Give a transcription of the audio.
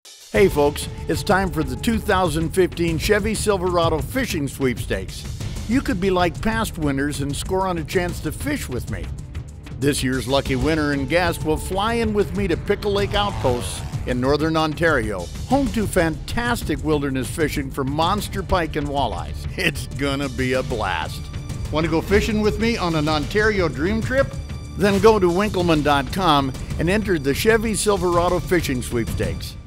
Hey folks, it's time for the 2015 Chevy Silverado Fishing Sweepstakes. You could be like past winners and score on a chance to fish with me. This year's lucky winner and guest will fly in with me to Pickle Lake Outposts in northern Ontario, home to fantastic wilderness fishing for monster pike and walleyes. It's gonna be a blast. Want to go fishing with me on an Ontario dream trip? Then go to Winkleman.com and enter the Chevy Silverado Fishing Sweepstakes.